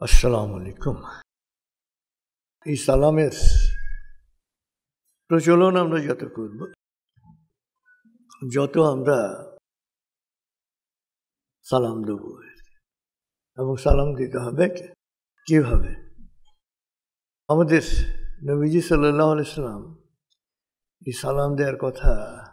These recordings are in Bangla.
আসসালামু আলাইকুম। এই সালামের প্রচলন আমরা যত করব, যত আমরা সালাম দেব, এবং সালাম দিতে হবে কিভাবে? আমাদের নবীজি সাল্লাল্লাহু আলাইহি সাল্লাম এই সালাম দেওয়ার কথা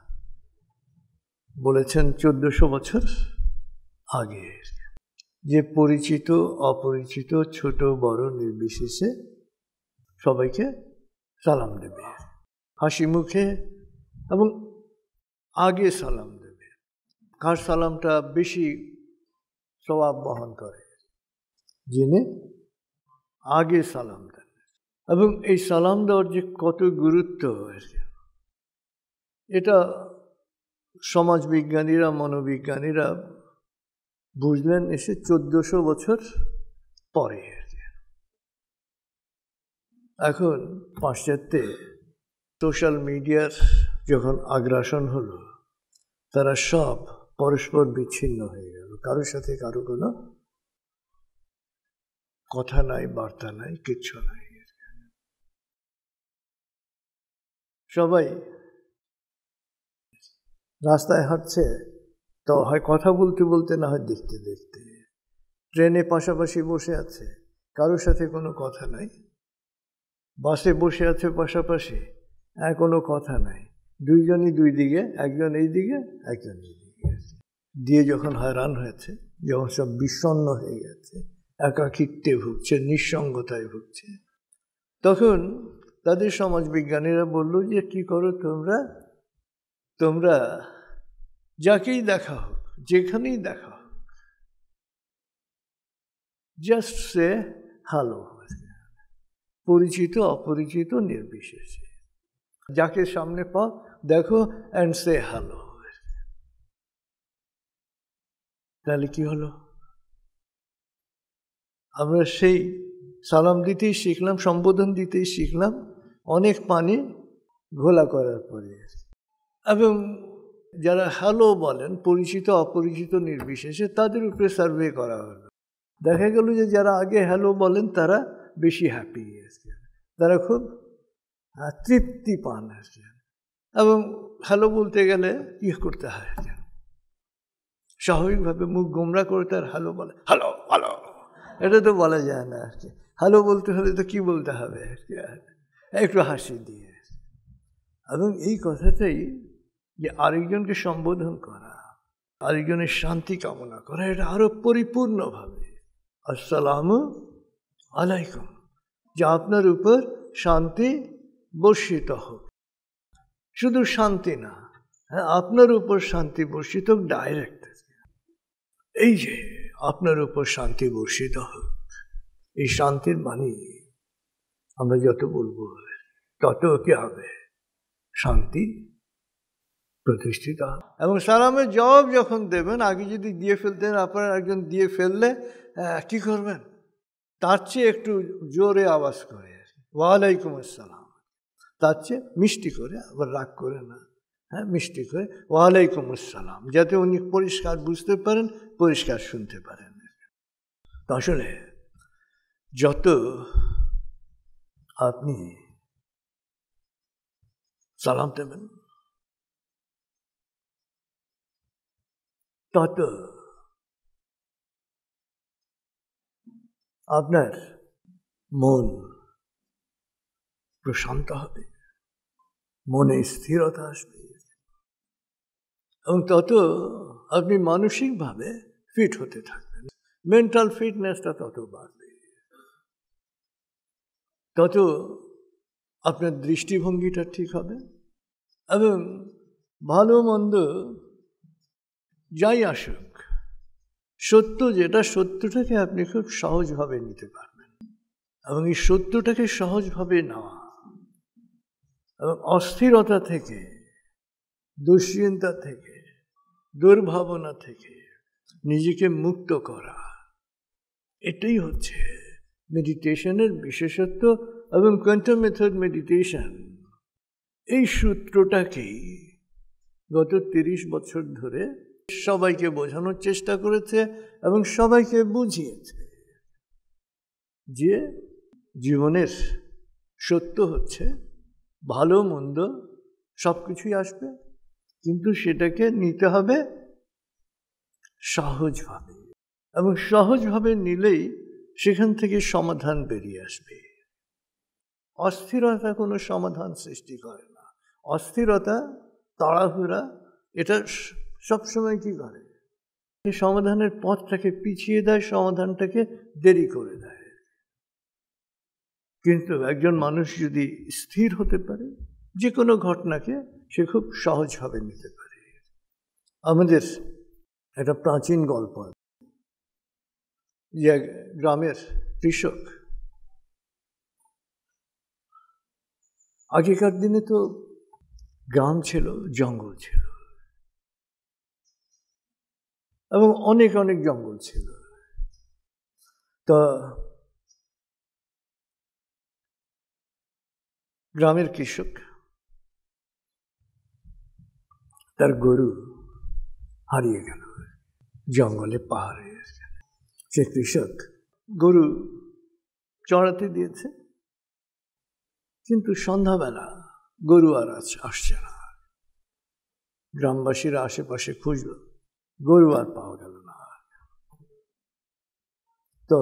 বলেছেন 1400 বছর আগে, যে পরিচিত অপরিচিত ছোট বড় নির্বিশেষে সবাইকে সালাম দেবে, হাসি মুখে এবং আগে সালাম দেবে। কার সালামটা বেশি সওয়াব বহন করে? যিনি আগে সালাম দেন। এবং এই সালাম দেওয়ার যে কত গুরুত্ব, এটা সমাজবিজ্ঞানীরা মনোবিজ্ঞানীরা বুঝলেন এসে 1400 বছর পরে। এখন পাশ্চাত্যে সোশ্যাল মিডিয়ার যখন আগ্রাসন হলো, তারা সব পরস্পর বিচ্ছিন্ন হয়ে গেল, কারোর সাথে কারো কোনো কথা নাই, বার্তা নাই, কিচ্ছু নাই। সবাই রাস্তায় হাঁটছে তো হয় কথা বলতে বলতে, না হয় দেখতে দেখতে। ট্রেনে পাশাপাশি বসে আছে, কারোর সাথে কোনো কথা নাই। বাসে বসে আছে পাশাপাশি, কোনো কথা নাই। দুইজনই দুই দিকে, একজন এই দিকে একজন এই দিকে দিয়ে যখন হয়রান হয়েছে, যখন সব বিষণ্ণ হয়ে গেছে, একাকিত্বে ভুগছে, নিঃসঙ্গতায় ভুগছে, তখন তাদের সমাজবিজ্ঞানীরা বলল যে কি করো তোমরা যাকেই দেখা হোক, যেখানেই দেখা হোক, জাস্ট সে হ্যালো, পরিচিত অপরিচিত নির্বিশেষে। যাকে সামনে পাও দেখো অ্যান্ড সে হ্যালো। তাহলে কি হলো? আমরা সেই সালাম দিতেই শিখলাম, সম্বোধন দিতেই শিখলাম অনেক পানি ঘোলা করার পরে। এবং যারা হ্যালো বলেন, পরিচিত অপরিচিত নির্বিশেষে, তাদের উপরে সার্ভে করা হলো। দেখা গেল যে যারা আগে হ্যালো বলেন তারা বেশি হ্যাপি, তারা খুব তৃপ্তি পান। এবং হ্যালো বলতে গেলে কি করতে হয়? স্বাভাবিকভাবে মুখ গোমরা করে তার হ্যালো বলে, হ্যালো হ্যালো, এটা তো বলা যায় না। হ্যালো বলতে হলে তো কি বলতে হবে? একটু হাসি দিয়ে। এবং এই কথাটাই যে আরেকজনকে সম্বোধন করা, আরেকজনের শান্তি কামনা করা, এটা আরো পরিপূর্ণভাবে আসসালামু আলাইকুম, যে আপনার উপর শান্তি বর্ষিত হোক। শুধু শান্তি না, আপনার উপর শান্তি বর্ষিত হোক ডাইরেক্ট। এই যে আপনার উপর শান্তি বর্ষিত হোক, এই শান্তির বাণী আমরা যত বলবো তত কি হবে? শান্তি প্রতিষ্ঠিত। এবং সালামের জবাব যখন দেবেন, আগে যদি দিয়ে ফেলতেন, আপনার একজন দিয়ে ফেললে কি করবেন? তার চেয়ে একটু জোরে আওয়াজ করে, ওয়ালাইকুম আসসালাম, তার চেয়ে মিষ্টি করে, আবার রাগ করে না, মিষ্টি করে ওয়ালাইকুম আসসালাম, যাতে উনি পরিষ্কার বুঝতে পারেন, পরিষ্কার শুনতে পারেন। আসলে যত আপনি সালাম দেবেন, তত আপনার মন প্রশান্ত হবে, মনে স্থিরতা আসবে, এবং তত আপনি মানসিকভাবে ফিট হতে থাকবেন। মেন্টাল ফিটনেসটা তত বাড়বে, তত আপনার দৃষ্টিভঙ্গিটা ঠিক হবে, এবং ভালো মন্দ যাই আসুক, সত্য যেটা, সত্যটাকে আপনি খুব সহজভাবে নিতে পারবেন। এবং এই সত্যটাকে সহজভাবে নেওয়া এবং অস্থিরতা থেকে, দুশ্চিন্তা থেকে, দুর্ভাবনা থেকে নিজেকে মুক্ত করা, এটাই হচ্ছে মেডিটেশনের বিশেষত্ব। এবং কোয়ান্টাম মেথড মেডিটেশন এই সূত্রটাকেই গত 30 বছর ধরে সবাইকে বোঝানোর চেষ্টা করেছে এবং সবাইকে বুঝিয়েছে। যে জীবনের সত্য হচ্ছে ভালো মন্দ সব কিছুই আসবে, কিন্তু সেটাকে নিতে হবে সহজভাবে, এবং সহজভাবে নিলেই সেখান থেকে সমাধান বেরিয়ে আসবে। অস্থিরতা কোনো সমাধান সৃষ্টি করে না। অস্থিরতা, তাড়াহুড়া, এটা সবসময় কি করে, সমাধানের পথটাকে পিছিয়ে দেয়, সমাধানটাকে দেরি করে দেয়। কিন্তু একজন মানুষ যদি স্থির হতে পারে, যে কোনো ঘটনাকে সে খুব সহজভাবে নিতে পারে। আমাদের একটা প্রাচীন গল্প, যে গ্রামের কৃষক, আগেকার দিনে তো গ্রাম ছিল, জঙ্গল ছিল, এবং অনেক অনেক জঙ্গল ছিল। তো গ্রামের কৃষক তার গরু হারিয়ে গেল জঙ্গলে, পাহাড়ে। সে কৃষক গরু চড়াতে দিয়েছে, কিন্তু সন্ধ্যাবেলা গরু আর আসছে না। গ্রামবাসীরা আশেপাশে খুঁজল, গরু আর পাওয়া গেল না। তো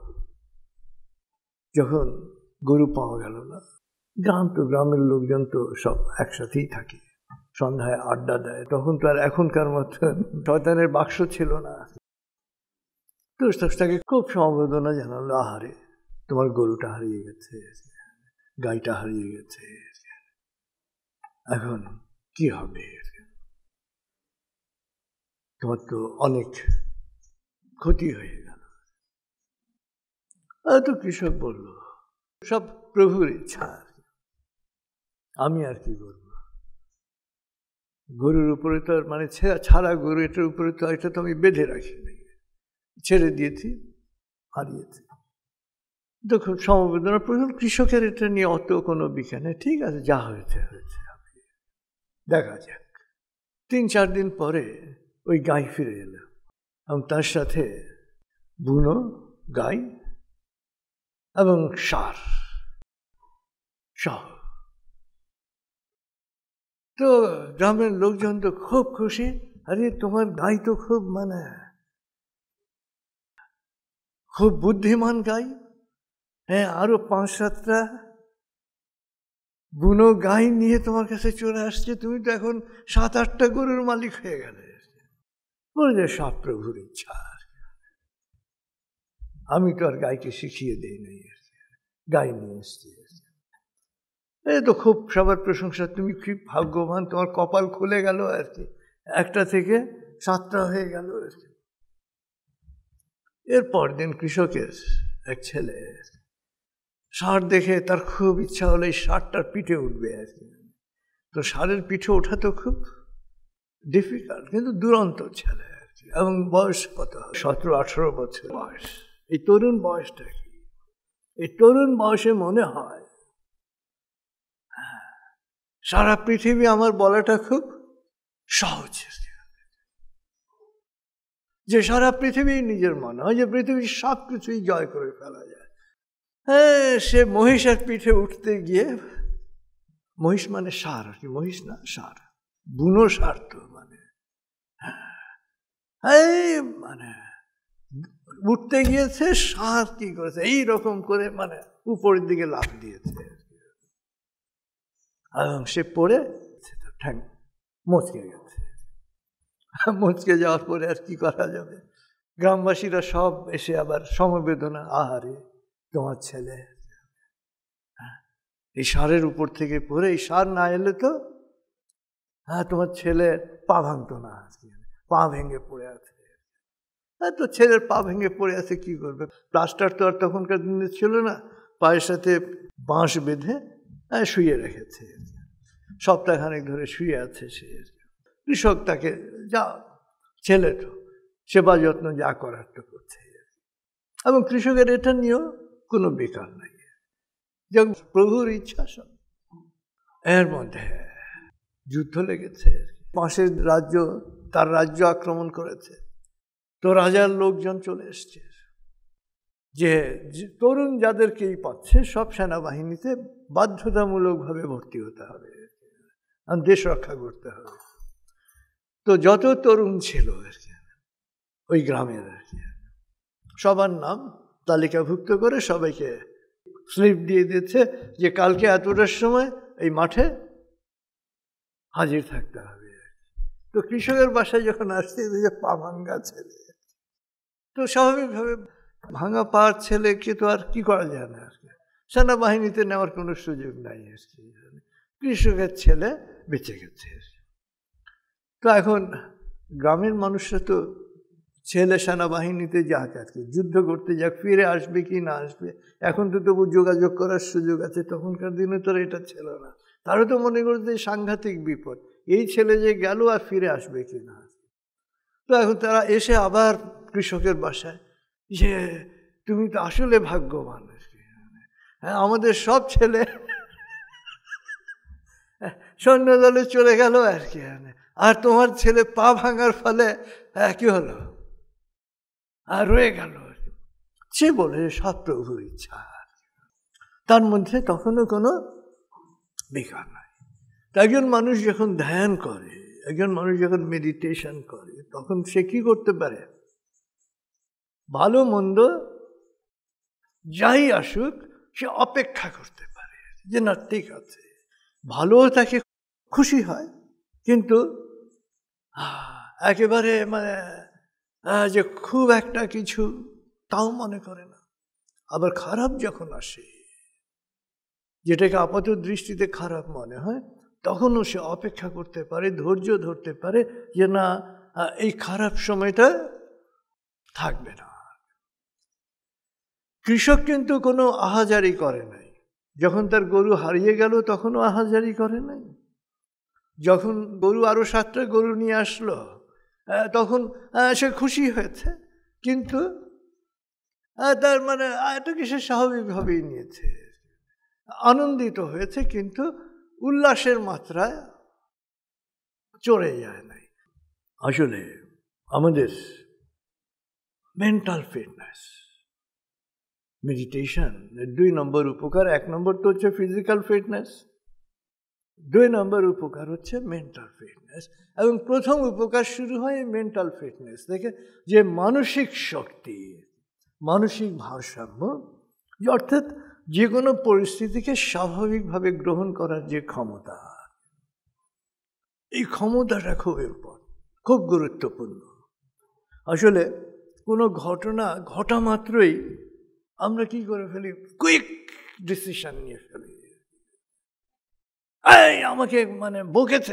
যখন গরু পাওয়া গেল না, গ্রামের লোকজন তো সব একসাথেই থাকে, সন্ধ্যায় আড্ডা দেয়। তখন তো আর এখনকার মতন শয়তানের বাক্স ছিল না। তো তাকে খুব সমবেদনা জানালো, আহারে তোমার গরুটা হারিয়ে গেছে, গাইটা হারিয়ে গেছে, এখন কি হবে, তোমার তো অনেক ক্ষতি হয়ে গেল। তো কৃষক বলল, সব প্রভুর ইচ্ছা, আমি আর কি করব, গরুর উপরে তো মানে ছাড়া গরু, এটার উপরে তো এটা তো আমি বেঁধে রাখি, ছেড়ে দিয়েছি, হারিয়েছি। তো খুব সমবেদনা প্রথম কৃষকের এটা নিয়ে অত কোনো বিখ্যাত নেই, ঠিক আছে যা হয়েছে হয়েছে, দেখা যাক। 3-4 দিন পরে ওই গাই ফিরে এলো, এবং তার সাথে বুনো গাই এবং ষাঁড় সহ। তো গ্রামের লোকজন তো খুব খুশি, আরে তোমার গাই তো খুব মানে খুব বুদ্ধিমান গাই, হ্যাঁ আরো 5-7টা বুনো গাই নিয়ে তোমার কাছে চলে আসছে, তুমি তো এখন 7-8টা গরুর মালিক হয়ে গেলে। বলে সব প্রভুর ইচ্ছা, আমি তো আর গাইকে শিখিয়ে দিই নাই, গাই নিয়ে এসছি। এই তো খুব সবার প্রশংসা, তুমি কি ভাগ্যবান, তোমার কপাল খুলে গেল আর কি, 1টা থেকে 7টা হয়ে গেল আর কি। এরপর দিন কৃষকের এক ছেলে ষাঁড় দেখে তার খুব ইচ্ছা হলো এই ষাঁড়টার পিঠে উঠবে আর কি। তো ষাঁড়ের পিঠে ওঠা তো খুব ডিফিকাল্ট, কিন্তু দুরন্ত ছেলে আর কি, এবং বয়স কত, 17-18 বছর বয়স। এই তরুণ বয়সটা কি, এই তরুণ বয়সে মনে হয় সারা পৃথিবী আমার বলাটা খুব সহজ, যে সারা পৃথিবী নিজের মনে হয় যে পৃথিবীর সব কিছুই জয় করে ফেলা যায়। হ্যাঁ, সে মহিষের পিঠে উঠতে গিয়ে, মহিষ মানে ষাঁড় আর কি, মহিষ না ষাঁড়, বুনো ষাঁড় তো মানে, মানে উঠতে গিয়েছে, ষাঁড় কি করেছে এইরকম করে মানে উপরের দিকে লাফ দিয়েছে, এবং সে পড়ে ঠ্যাং মচকে গেছে। মচকে যাওয়ার পরে আর কি করা যাবে, গ্রামবাসীরা সব এসে আবার সমবেদনা, আহারে তোমার ছেলে এই ষাঁড়ের উপর থেকে পড়ে, এই ষাঁড় না এলে তো তোমার ছেলে পা ভাঙতো না, পা ভেঙে পড়ে আছে। তো ছেলের পা ভেঙে পড়ে আছে, কি করবে, প্লাস্টার তো আর তখনকার দিনে ছিল না, পায়ের সাথে বাঁশ বেঁধে শুয়ে রেখেছে, সপ্তাহখানেক ধরে শুয়ে আছে সে। কৃষক তাকে যা, ছেলে তো সেবা যত্ন যা করার তো করছে, এবং কৃষকের এটা নিয়েও কোনো বেকার নাই, যখন প্রভুর ইচ্ছা সব। এর মধ্যে যুদ্ধ লেগেছে, পাশের রাজ্য তার রাজ্য আক্রমণ করেছে, তো রাজার লোকজন চলে এসছে, যে তরুণ যাদেরকেই পাচ্ছে সব সেনাবাহিনীতে বাধ্যতামূলকভাবে ভর্তি হতে হবে, দেশ রক্ষা করতে হবে। তো যত তরুণ ছিল আর কি ওই গ্রামের আর কি, সবার নাম তালিকাভুক্ত করে সবাইকে স্লিপ দিয়ে দিচ্ছে যে কালকে এতটার সময় এই মাঠে হাজির থাকতে হবে। তো কৃষকের বাসায় যখন আসছে যে পা ভাঙ্গা ছেলে, তো স্বাভাবিকভাবে ভাঙা পার ছেলেকে তো আর কি করা যায় না আর কি, সেনাবাহিনীতে নেওয়ার কোনো সুযোগ নাই আর কি। কৃষকের ছেলে বেঁচে গেছে। তো এখন গ্রামের মানুষরা তো ছেলে সেনাবাহিনীতে যাক আর কি, যুদ্ধ করতে যাক, ফিরে আসবে কি না আসবে, এখন তো তবু যোগাযোগ করার সুযোগ আছে, তখনকার দিনে তো এটা ছিল না। তারা তো মনে করছে সাংঘাতিক বিপদ, এই ছেলে যে গেল আর ফিরে আসবে কি না। তো এখন তারা এসে আবার কৃষকের বাসায় যে তুমি তো আসলে ভাগ্যবান আর কি, হ্যাঁ আমাদের সব ছেলে সৈন্যদলে চলে গেল আর কি, আর তোমার ছেলে পা ভাঙার ফলে কি হলো, আর রয়ে গেল। সে বলে সব প্রভুর ইচ্ছা, তার মধ্যে তখনও কোনো বিকার নাই। একজন মানুষ যখন ধ্যান করে, একজন মানুষ যখন মেডিটেশন করে, তখন সে কি করতে পারে, ভালো মন্দ যাই আসুক সে অপেক্ষা করতে পারে যে না ঠিক আছে, ভালো তাকে খুশি হয়, কিন্তু একেবারে মানে যে খুব একটা কিছু তাও মনে করে না। আবার খারাপ যখন আসে, যেটাকে আপাত দৃষ্টিতে খারাপ মনে হয়, তখনও সে অপেক্ষা করতে পারে, ধৈর্য ধরতে পারে যে না এই খারাপ সময়টা থাকবে না। কৃষক কিন্তু কোনো আহাজারি করে নাই, যখন তার গরু হারিয়ে গেল তখনও আহাজারি করে নাই, যখন গরু আরো 7টা গরু নিয়ে আসলো তখন সে খুশি হয়েছে, কিন্তু তার মানে এটাকে সে স্বাভাবিকভাবেই নিয়েছে, আনন্দিত হয়েছে, কিন্তু উল্লাসের মাত্রায় চড়ে যায় নাই। আসলে আমাদের মেন্টাল ফিটনেস, মেডিটেশন 2 নম্বর উপকার। 1 নম্বর তো হচ্ছে ফিজিক্যাল ফিটনেস, 2 নম্বর উপকার হচ্ছে মেন্টাল ফিটনেস। এবং প্রথম উপকার শুরু হয় মেন্টাল ফিটনেস থেকে, যে মানসিক শক্তি, মানসিক ভারসাম্য, অর্থাৎ যে কোনো পরিস্থিতিকে স্বাভাবিকভাবে গ্রহণ করার যে ক্ষমতা, এই ক্ষমতাটা খুব ইম্পর্টেন্ট, খুব গুরুত্বপূর্ণ। আসলে কোনো ঘটনা ঘটা মাত্রই আমরা কি করে ফেলি, কুইক ডিসিশন নিয়ে ফেলি। এই আমাকে মানে বকেছে,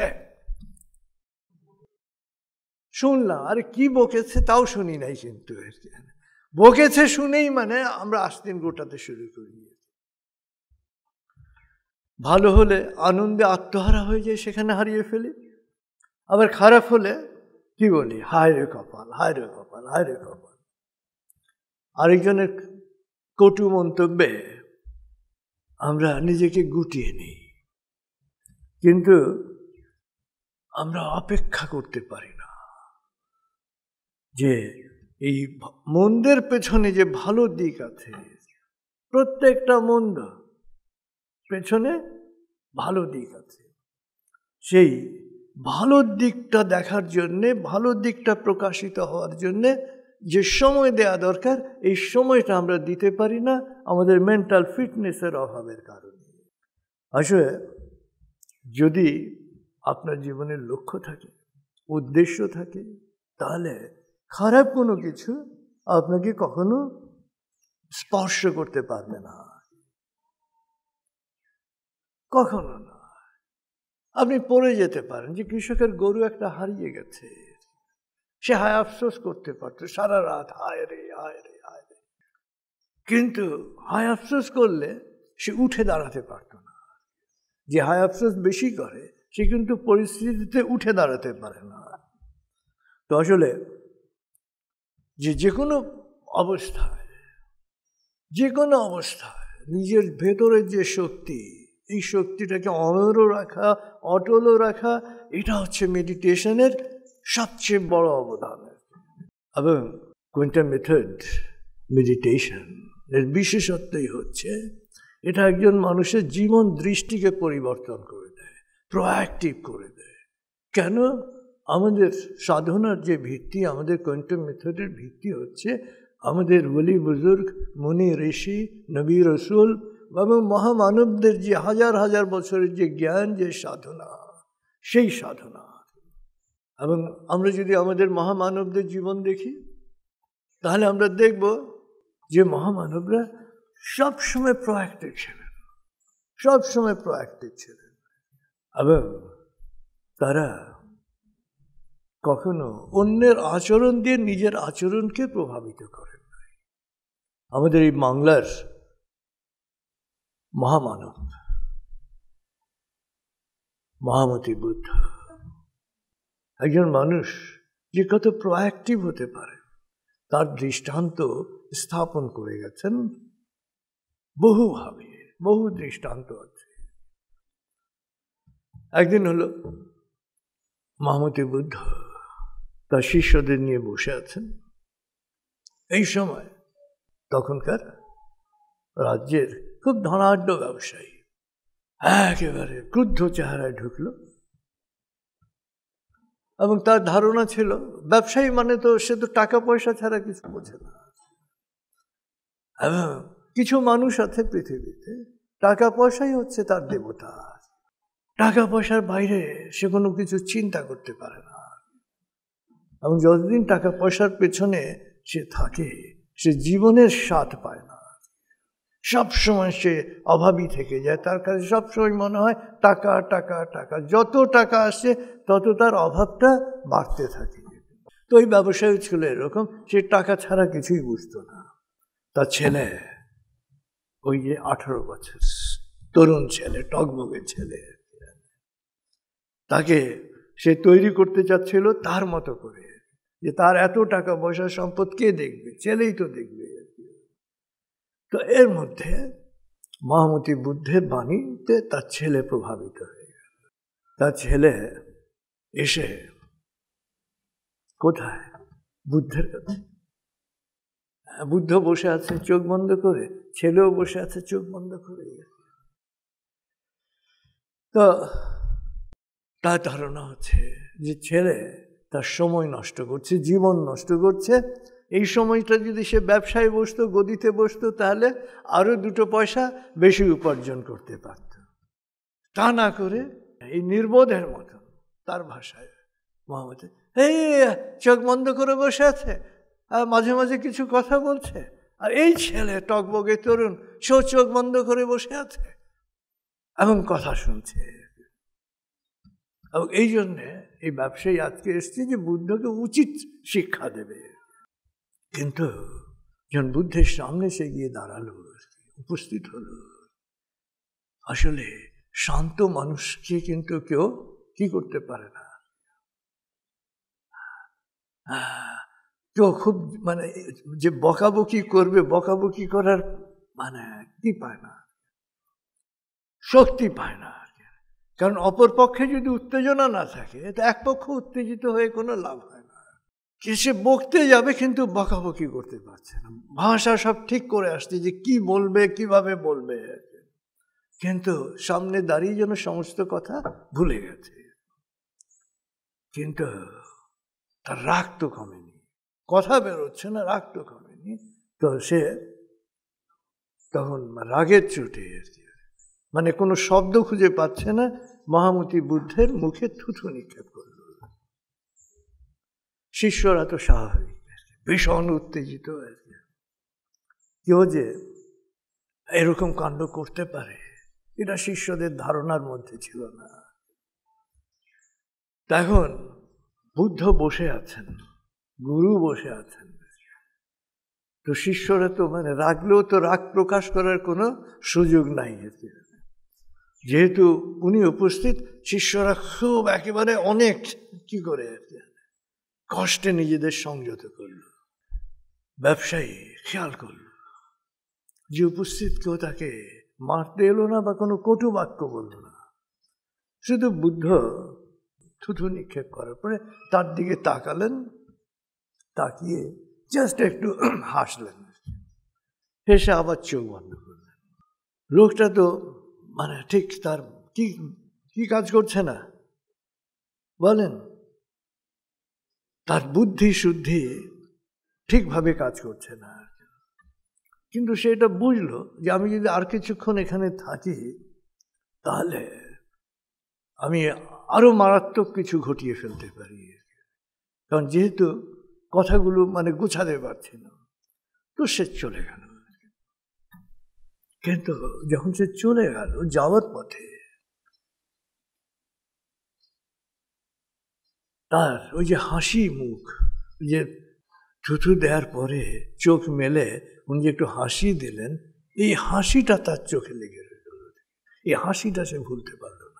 শুনলাম, আরে কি বকেছে তাও শুনি নাই, কিন্তু বকেছে শুনেই মানে আমরা আস্তিন গোটাতে শুরু করি। ভালো হলে আনন্দে আত্মহারা হয়ে যায়, সেখানে হারিয়ে ফেলি। আবার খারাপ হলে কি বলি, হায় রে কপাল, হায় রে কপাল, হায় রে কপাল। আরেকজনের কটু মন্তব্যে আমরা নিজেকে গুটিয়ে নিই, কিন্তু আমরা অপেক্ষা করতে পারি না যে এই মন্দের পেছনে যে ভালো দিক আছে, প্রত্যেকটা মন্দ পেছনে ভালো দিক আছে। সেই ভালো দিকটা দেখার জন্যে, ভালো দিকটা প্রকাশিত হওয়ার জন্যে যে সময় দেওয়া দরকার, এই সময়টা আমরা দিতে পারি না আমাদের মেন্টাল ফিটনেসের অভাবের কারণে। আসলে যদি আপনার জীবনের লক্ষ্য থাকে, উদ্দেশ্য থাকে, তাহলে খারাপ কোনো কিছু আপনাকে কখনো স্পর্শ করতে পারবে না, কখনো না। আপনি পড়ে যেতে পারেন যে কৃষকের গরু একটা হারিয়ে গেছে, সে হায় আফসোস করতে পারত সারা রাত, হায় রে হায় রে হায় রে, কিন্তু হায় আফসোস করলে সে উঠে দাঁড়াতে পারত না। যে হায় আফসোস বেশি করে সে কিন্তু পরিস্থিতিতে উঠে দাঁড়াতে পারে না। তো আসলে যে কোনো অবস্থায়, যে কোনো অবস্থায় নিজের ভেতরের যে শক্তি, এই শক্তিটাকে অনড় রাখা, অটল রাখা, এটা হচ্ছে মেডিটেশনের সবচেয়ে বড় অবদান। এবং কোয়েন্টান মেথড মেডিটেশন এর বিশেষত্বই হচ্ছে এটা একজন মানুষের জীবন দৃষ্টিকে পরিবর্তন করে দেয়, প্রোঅ্যাক্টিভ করে দেয়। কেন? আমাদের সাধনার যে ভিত্তি, আমাদের কোয়ান্টাম মেথডের ভিত্তি হচ্ছে আমাদের ওলি বুজুর্গ, মুনি, ঋষি, নবী, রসুল এবং মহামানবদের যে হাজার হাজার বছরের যে জ্ঞান, যে সাধনা, সেই সাধনা। এবং আমরা যদি আমাদের মহামানবদের জীবন দেখি তাহলে আমরা দেখব যে মহামানবরা সবসময় প্রোঅ্যাক্টিভ ছিলেন, সবসময় প্রোঅ্যাক্টিভ ছিলেন। এবং তারা কখনো অন্যের আচরণ দিয়ে নিজের আচরণকে প্রভাবিত করেন নাই। আমাদের এই বাংলার মহামানব মহামতি বুদ্ধ একজন মানুষ যে কত প্রোঅ্যাক্টিভ হতে পারে তার দৃষ্টান্ত স্থাপন করে গেছেন বহুভাবে, বহু দৃষ্টান্ত আছে। একদিন হলো মহামতি বুদ্ধ তার শিষ্যদের নিয়ে বসে আছেন। এই সময় তখনকার রাজ্যের খুব ধনাঢ্য ব্যবসায়ী একেবারে ক্রুদ্ধ চেহারায় ঢুকলো এবং তার ধারণা ছিল ব্যবসায়ী মানে তো সে তো টাকা পয়সা ছাড়া কিছু বোঝে না। এবং কিছু মানুষ আছে পৃথিবীতে টাকা পয়সাই হচ্ছে তার দেবতা, টাকা পয়সার বাইরে সে কোনো কিছু চিন্তা করতে পারে না। এবং যতদিন টাকা পয়সার পেছনে সে থাকে সে জীবনের স্বাদ পায় না, সবসময় সে অভাবী থেকে যায়। তার কাছে সবসময় মনে হয় টাকা টাকা টাকা, যত টাকা আসে তত তার অভাবটা বাড়তে থাকে। তো ওই ব্যবসায়ী ছিল এরকম, সে টাকা ছাড়া কিছুই বুঝতো না। তার ছেলে, ওই যে 18 বছর তরুণ ছেলে, টকবগে ছেলে, তাকে সে তৈরি করতে চাচ্ছিল তার মতো করে, যে তার এত টাকা পয়সা সম্পদ কে দেখবে, ছেলেই তো দেখবে। তো এর মধ্যে মহামতি বুদ্ধের বাণীতে তার ছেলে প্রভাবিত হয়ে গেল। তার ছেলে এসে কোথায়? বুদ্ধের কাছে। বুদ্ধ বসে আছে চোখ বন্ধ করে, ছেলেও বসে আছে চোখ বন্ধ করে। তো তার ধারণা হচ্ছে যে ছেলে তার সময় নষ্ট করছে, জীবন নষ্ট করছে। এই সময়টা যদি সে ব্যবসায় বসতো, গদিতে বসতো, তাহলে আরো 2 পয়সা বেশি উপার্জন করতে পারত। তা না করে এই নির্বোধের মতো, তার ভাষায় মহামতি এই চোখ বন্ধ করে বসে আছে, আর মাঝে মাঝে কিছু কথা বলছে। আর এই ছেলে টকবগে তরুণ, সেও চোখ বন্ধ করে বসে আছে এবং কথা শুনছে। এবং এই জন্যে এই ব্যবসায়ী আজকে এসছে যে বুদ্ধকে উচিত শিক্ষা দেবে। কিন্তু যখন বুদ্ধের সামনে সে গিয়ে দাঁড়ালো, উপস্থিত হলো, আসলে শান্ত মানুষকে কিন্তু কেউ কি করতে পারে না, কেউ খুব মানে যে বকাবকি করবে, বকাবকি করার মানে কি পায় না, শক্তি পায় না। কারণ অপর পক্ষে যদি উত্তেজনা না থাকে তো এক পক্ষ উত্তেজিত হয়ে কোনো লাভ হয় না। সে বকতে যাবে কিন্তু বকাবকি করতে পারছে না, ভাষা সব ঠিক করে আসছে যে কি বলবে, কিভাবে বলবে, কিন্তু সামনে দাঁড়িয়ে যেন সমস্ত কথা ভুলে গেছে। কিন্তু তার রাগ তো কমেনি, কথা বেরোচ্ছে না, রাগ তো কমেনি। তো সে তখন রাগের চোটে মানে কোনো শব্দ খুঁজে পাচ্ছে না, মহামতি বুদ্ধের মুখে থুথু নিক্ষেপ করল। শিষ্যরা তো স্বাভাবিক ভীষণ উত্তেজিত হয়েছে, কেউ যে এরকম কাণ্ড করতে পারে এটা শিষ্যদের ধারণার মধ্যে ছিল না। তখন বুদ্ধ বসে আছেন, গুরু বসে আছেন, তো শিষ্যরা তো মানে রাগলেও তো রাগ প্রকাশ করার কোনো সুযোগ নাই। যেহেতু উনি উপস্থিত, শিষ্যরা খুব একেবারে অনেক কি করে কষ্টে নিজেদের সংযত করল। ব্যবসায়ী খেয়াল করল যে উপস্থিত কেউ তাকে মারতে এলো না বা কোনো কটু বাক্য বলল না, শুধু বুদ্ধ থুথু নিক্ষেপ করার পরে তার দিকে তাকালেন, তাকিয়ে জাস্ট একটু হাসলেন। হেসে আবার চোখ বন্ধ করলেন। লোকটা তো মানে ঠিক তার কি কাজ করছে না বলেন, তার বুদ্ধি শুদ্ধি ঠিকভাবে কাজ করছে না। কিন্তু সে এটা বুঝলো যে আমি যদি আর কিছুক্ষণ এখানে থাকি তাহলে আমি আরো মারাত্মক কিছু ঘটিয়ে ফেলতে পারি, কারণ যেহেতু কথাগুলো মানে গুছাতে পারছি না। তো সে চলে গেল। কিন্তু যখন সে চলে গেল, যাওয়ার পথে তার ওই যে হাসি মুখ, যে থুথু দেওয়ার পরে চোখ মেলে উনি যে একটু হাসি দিলেন, এই হাসিটা তার চোখে লেগে রইল। এই হাসিটা সে ভুলতে পারল না।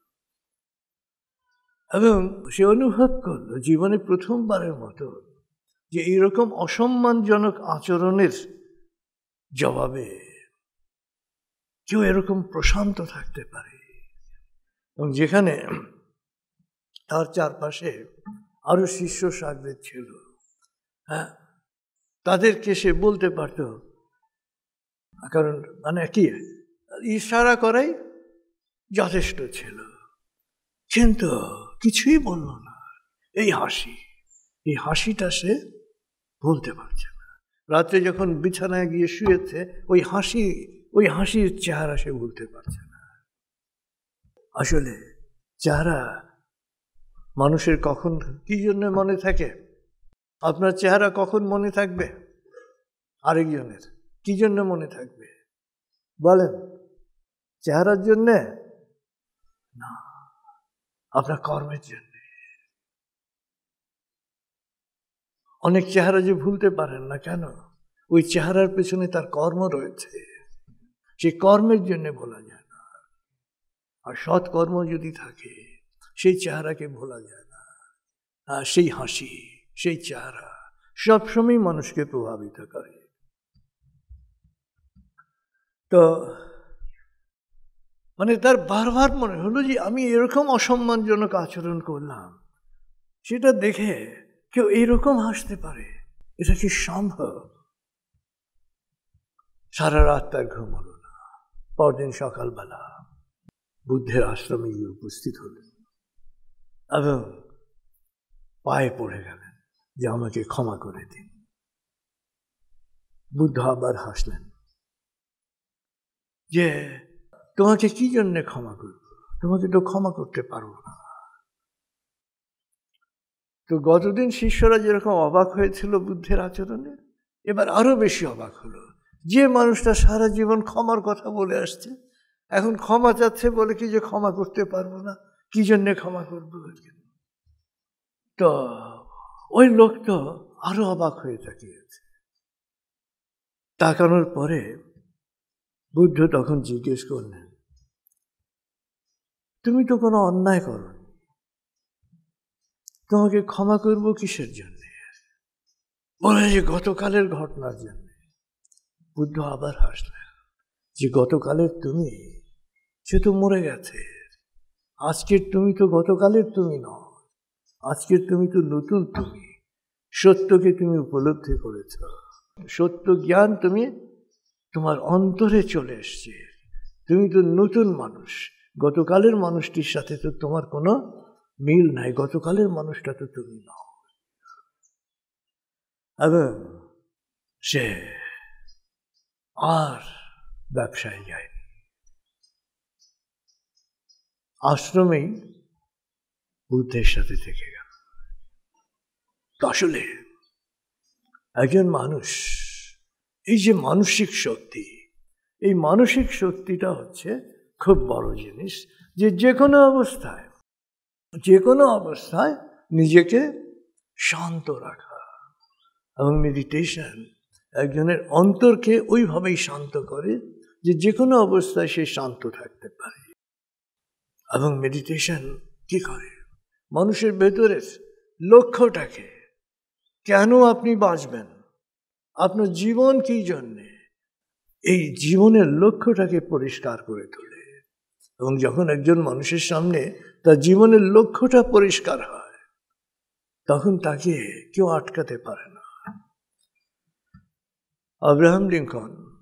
এবং সে অনুভব করলো জীবনে প্রথমবারের মতো যে এইরকম অসম্মানজনক আচরণের জবাবে কেউ এরকম প্রশান্ত থাকতে পারে। এবং যেখানে তার চারপাশে আরো শিষ্য সাগরেদ ছিল, হ্যাঁ, তাদেরকে সে বলতে পারত, কারণ মানে কি ইশারা করাই যথেষ্ট ছিল। কিন্তু কিছুই বলল না। এই হাসিটা সে বলতে পারছে না। রাত্রে যখন বিছানায় গিয়ে শুয়েছে, ওই হাসির চেহারা সে বলতে পারছে না। আসলে চেহারা মানুষের কখন কি জন্য মনে থাকে? আপনার চেহারা কখন মনে থাকবে? আরেকজনের কি জন্য মনে থাকবে বলেন? চেহারার জন্যে না, আপনার কর্মের জন্য। অনেক চেহারা যে ভুলতে পারেন না, কেন? ওই চেহারার পেছনে তার কর্ম রয়েছে, সেই কর্মের জন্য ভোলা যায় না। আর সৎ কর্ম যদি থাকে সেই চেহারাকে ভোলা যায় না। সেই হাসি, সেই চেহারা সবসময় মানুষকে প্রভাবিত করে। তো মানে তার বারবার মনে হলো যে আমি এরকম অসম্মানজনক আচরণ করলাম, সেটা দেখে কেউ এইরকম হাসতে পারে, এটা কি সম্ভব? সারা রাত তার ঘুম হলো না। পরদিন সকালবেলা বুদ্ধের আশ্রমে গিয়ে উপস্থিত হলেন এবং পায়ে পড়ে গেলেন যে আমাকে ক্ষমা করে দিন। বুদ্ধ আবার হাসলেন যে তোমাকে কি জন্য ক্ষমা করব? তোমাকে তো ক্ষমা করতে পারবো না। তো গতদিন শিষ্যরা যেরকম অবাক হয়েছিল বুদ্ধের আচরণে, এবার আরো বেশি অবাক হলো। যে মানুষটা সারা জীবন ক্ষমার কথা বলে আসছে, এখন ক্ষমা চাচ্ছে বলে কি যে ক্ষমা করতে পারবো না, কি জন্যে ক্ষমা করবো? তো ওই লোক তো আরো অবাক হয়ে তাকিয়েছে। তাকানোর পরে বুদ্ধ তখন জিজ্ঞেস করলেন, তুমি তো কোনো অন্যায় করোনি, তোমাকে ক্ষমা করব কিসের জন্য? বলে যে গতকালের ঘটনার জন্য। বুদ্ধ আবার হাসলেন যে গতকালের তুমি, সে তো মরে গেছে। আজকের তুমি তো গতকালের তুমি নও, আজকের তুমি তো নতুন তুমি। সত্যকে তুমি উপলব্ধি করেছ, সত্য জ্ঞান তুমি তোমার অন্তরে চলে এসছে। তুমি তো নতুন মানুষ। গতকালের মানুষটির সাথে তো তোমার কোনো মিল নাই, গতকালের মানুষটা তো তুমি নও। এবং সে আর ব্যবসায় যায়নি, আশ্রমেই বুদ্ধের সাথে থেকে গেল। আসলে একজন মানুষ, এই যে মানসিক শক্তি, এই মানসিক শক্তিটা হচ্ছে খুব বড় জিনিস, যে কোনো অবস্থায় নিজেকে শান্ত রাখা। এবং মেডিটেশন একজনের অন্তরকে ওইভাবেই শান্ত করে যে কোনো অবস্থায় সে শান্ত থাকতে পারে। এবং মেডিটেশন কি করে? মানুষের ভেতরের লক্ষ্যটাকে, কেন আপনি বাঁচবেন, আপনার জীবন কি জন্যে, এই জীবনের লক্ষ্যটাকে পরিষ্কার করে তোলে। এবং যখন একজন মানুষের সামনে তার জীবনের লক্ষ্যটা পরিষ্কার হয়, তখন তাকে কেউ আটকাতে পারে না। আব্রাহাম লিঙ্কন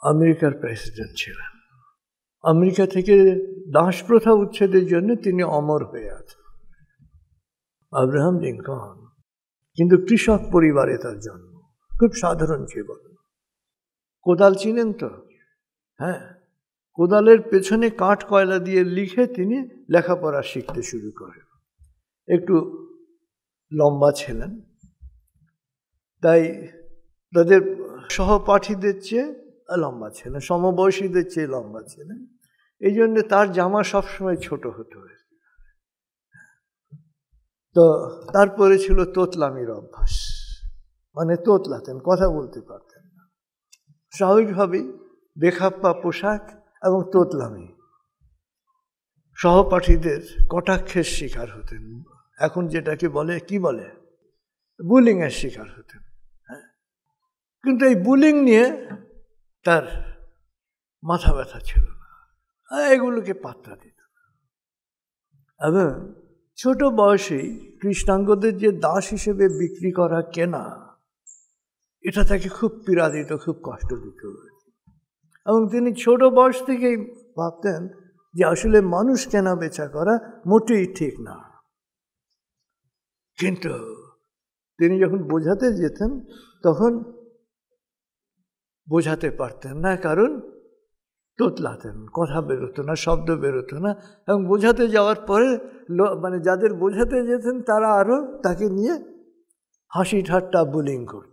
আমেরিকার প্রেসিডেন্ট ছিলেন। আমেরিকা থেকে দাস প্রথা উচ্ছেদের জন্য তিনি অমর হয়ে আছেন, আব্রাহাম লিঙ্কন। কিন্তু কৃষক পরিবারে তার জন্ম, খুব সাধারণ জীবন। কোদাল চিনেন তো? হ্যাঁ, কোদালের পেছনে কাঠ কয়লা দিয়ে লিখে তিনি লেখাপড়া শিখতে শুরু করেন। একটু লম্বা ছিলেন, তাই তাদের সহপাঠীদের চেয়ে লম্বা ছিলেন, সমবয়সীদের চেয়ে লম্বা ছিলেন। এই জন্য তার জামা সবসময় ছোট হতো। তো তারপরে ছিল তোতলামির অভ্যাস, মানে তোতলাতেন, কথা বলতে পারতেন না। স্বাভাবিকভাবেই বেখাপ্পা পোশাক এবং তোতলামি, সহপাঠীদের কটাক্ষের শিকার হতেন। এখন যেটাকে বলে, কি বলে, বুলিংয়ের শিকার হতেন। হ্যাঁ, কিন্তু এই বুলিং নিয়ে তার মাথা ব্যথা ছিল না, এগুলোকে পাত্তা দিত না। এবং ছোট বয়সেই কৃষ্ণাঙ্গদের যে দাস হিসেবে বিক্রি করা কেনা, এটা তাকে খুব পীড়া দিত, খুব কষ্ট দিত। এবং তিনি ছোট বয়স থেকেই ভাবতেন যে আসলে মানুষ কেনা বেচা করা মোটেই ঠিক না। কিন্তু তিনি যখন বোঝাতে যেতেন তখন বোঝাতে পারতেন না, কারণ তোতলাতেন, কথা বেরোতো না, শব্দ বেরোতো না। এবং বোঝাতে যাওয়ার পরে মানে যাদের বোঝাতে যেতেন তারা আরো তাকে নিয়ে হাসি ঠাট্টা বুলিং করত।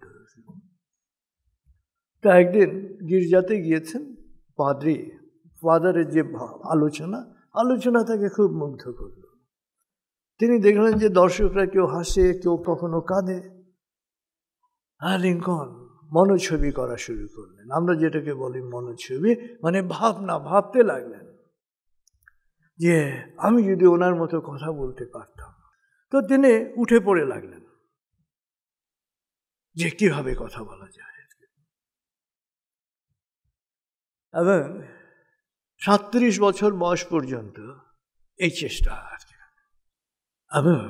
তা একদিন গির্জাতে গিয়েছেন, ফাদারের যে আলোচনা তাকে খুব মুগ্ধ করল। তিনি দেখলেন যে দর্শকরা কেউ হাসে, কেউ কখনো কাঁদে। লিঙ্কন মনোছবি করা শুরু করলেন। আমরা যেটাকে বলি মনোছবি, মানে ভাবতে লাগলেন যে আমি যদি ওনার মতো কথা বলতে পারতাম। তো তিনি উঠে পড়ে লাগলেন যে কিভাবে কথা বলা যায়। এবং 37 বছর বয়স পর্যন্ত এই চেষ্টা। এবং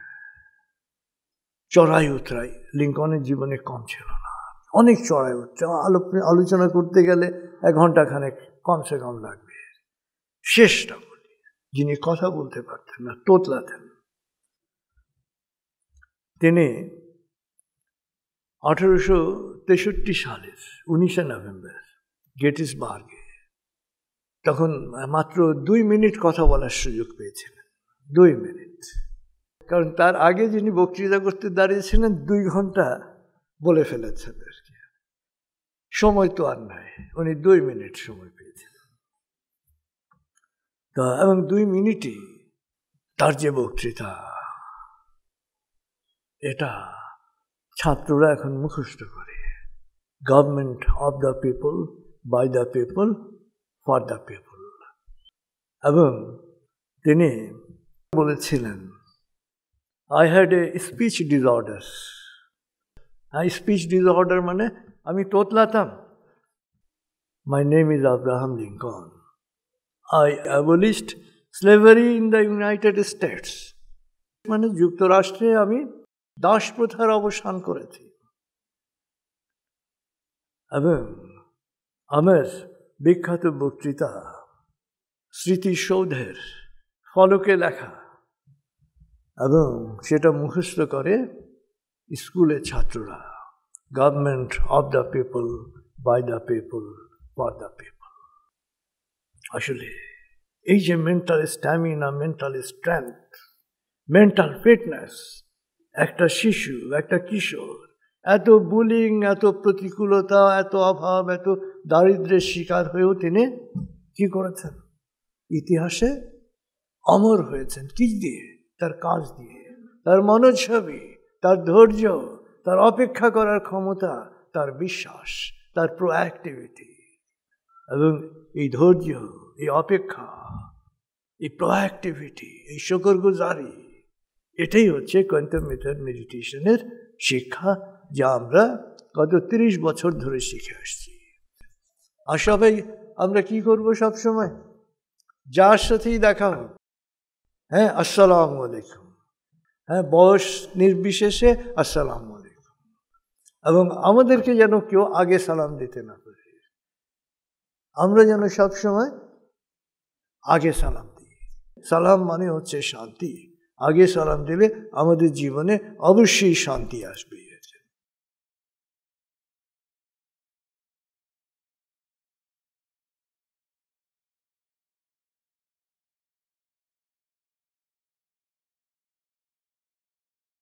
চড়াই উতরাই লিঙ্কনের জীবনে কম ছিল না, অনেক চড়াই উতরাই। আলোচনা করতে গেলে 1 ঘন্টা খানেক কমসে কম লাগবে। শেষটা বলি, যিনি কথা বলতে পারতেন না, তোতলাতেন, তিনি 1863 সালের 19শে নভেম্বর গেটিসবার্গে, তখন মাত্র 2 মিনিট কথা বলার সুযোগ পেয়েছিলেন। 2 মিনিট, কারণ তার আগে যিনি বক্তৃতা করতে দাঁড়িয়েছিলেন 2 ঘন্টা বলে ফেলেছেন আর কি। সময় তো আর নাই, উনি 2 মিনিট সময় পেয়েছিলেন। তা এবং 2 মিনিটই তার যে বক্তৃতা, এটা ছাত্ররা এখন মুখস্থ করে। Government of the people, by the people, for the people. এবং তিনি বলেছিলেন, I had a speech disorder. Speech disorder মানে আমি তোতলাতাম। My name is Abraham Lincoln. I abolished slavery in the United States. মানে যুক্তরাষ্ট্রে আমি দাস প্রথার অবসান করেছি। এবং আমার বিখ্যাত বক্তৃতা স্মৃতিসৌধের ফলকে লেখা, এবং সেটা মুখস্থ করে স্কুলের ছাত্ররা। Government of the people, by the people, for the people. আসলে এই যে mental stamina, mental strength, mental fitness, একটা শিশু, একটা কিশোর এত বুলিং, এত প্রতিকূলতা, এত অভাব, এত দারিদ্র্যের শিকার হয়েও তিনি কি করেছেন? ইতিহাসে অমর হয়েছেন। কি দিয়ে? তার কাজ দিয়ে, তার মনোছবি, তার ধৈর্য, তার অপেক্ষা করার ক্ষমতা, তার বিশ্বাস, তার প্রোঅ্যাক্টিভিটি। এবং এই ধৈর্য, এই অপেক্ষা, এই প্রোঅ্যাক্টিভিটি, এই শুকরগুজারি, এটাই হচ্ছে কোয়ান্টাম মেথড মেডিটেশনের শিক্ষা, যা আমরা গত 30 বছর ধরে শিখে আসছি। আর সবাই আমরা কি করবো সব সময়? যার সাথেই দেখা হোক, হ্যাঁ, আসসালামু আলাইকুম, হ্যাঁ, বয়স নির্বিশেষে আসসালামু আলাইকুম। এবং আমাদেরকে যেন কেউ আগে সালাম দিতে না পারে। আমরা যেন সবসময় আগে সালাম দিই। সালাম মানে হচ্ছে শান্তি। আগে সালাম দিলে আমাদের জীবনে অবশ্যই শান্তি আসবে।